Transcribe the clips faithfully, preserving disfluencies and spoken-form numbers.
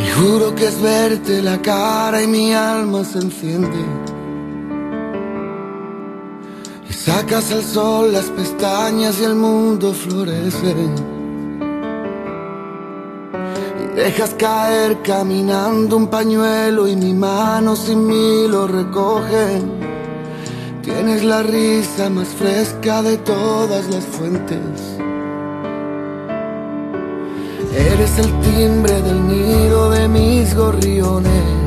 Y juro que es verte la cara y mi alma se enciende. Y sacas al sol las pestañas y el mundo florece. Y dejas caer caminando un pañuelo y mi mano sin mí lo recoge. Tienes la risa más fresca de todas las fuentes. Eres el timbre del nido de mis gorriones.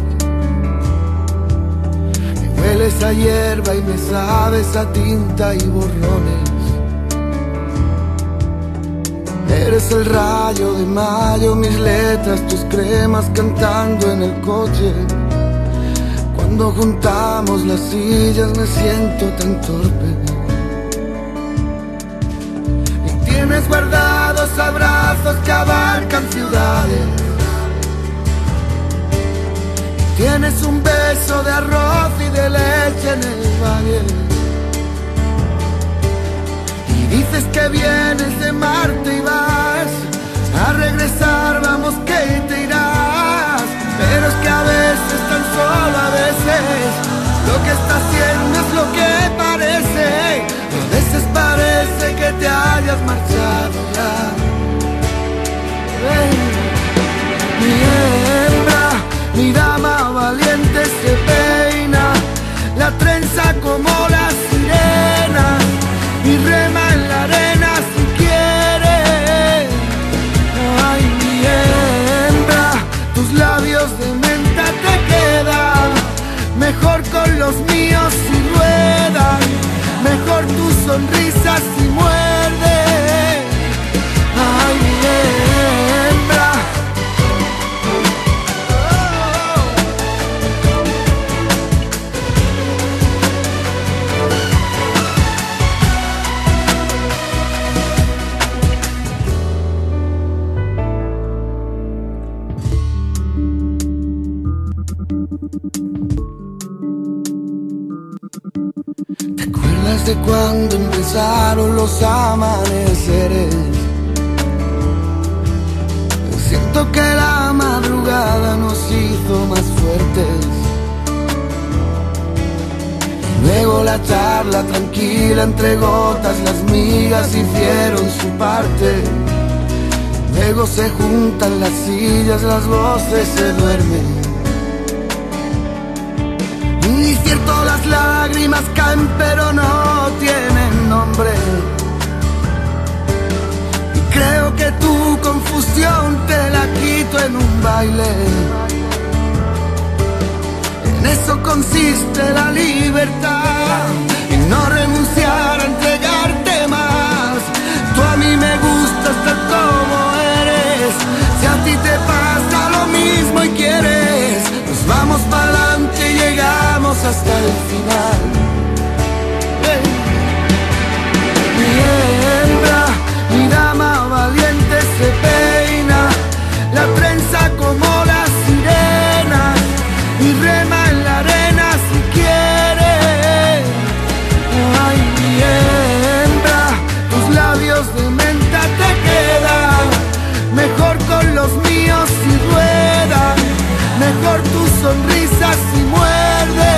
Me hueles a hierba y me sabes a tinta y borrones. Eres el rayo de mayo, mis letras, tus cremas cantando en el coche. Cuando juntamos las sillas me siento tan torpe. Y tienes guardados abrazos que abarcan ciudades. Y tienes un beso de arroz y de leche en el valle. Y dices que vienes de Marte y vas a regresar, vamos que te irás. Pero es que a veces, tan solo a veces, lo que está haciendo es lo que parece. A veces parece que te hayas marchado ya. Hey. Mi hembra, mi dama valiente se peina, la trenza como la sirena y rema en la arena si quiere. Ay, mi hembra, tus labios de menta te quedan mejor con los míos si ruedan, mejor tu sonrisa si muerde. Ay, mi hembra. ¿Te acuerdas de cuando empezaron los amaneceres? Siento que la madrugada nos hizo más fuertes. Luego la charla tranquila entre gotas, las migas hicieron su parte. Luego se juntan las sillas, las voces se duermen. Y cierto, las lágrimas caen pero no tienen nombre. Y creo que tu confusión te la quito en un baile. En eso consiste la libertad, en no renunciar a entregarte más. Tú a mí me gustas tal como eres. Si a ti te pasa lo mismo y quieres, nos vamos para adelante y llegamos hasta el final. Hey. Mi hembra, mi dama valiente se peina, la trenza como la sirena y rema en la arena si quiere. Ay, mi hembra, tus labios de menta te quedan mejor con los míos si ruedan, mejor tu sonrisa si muerde.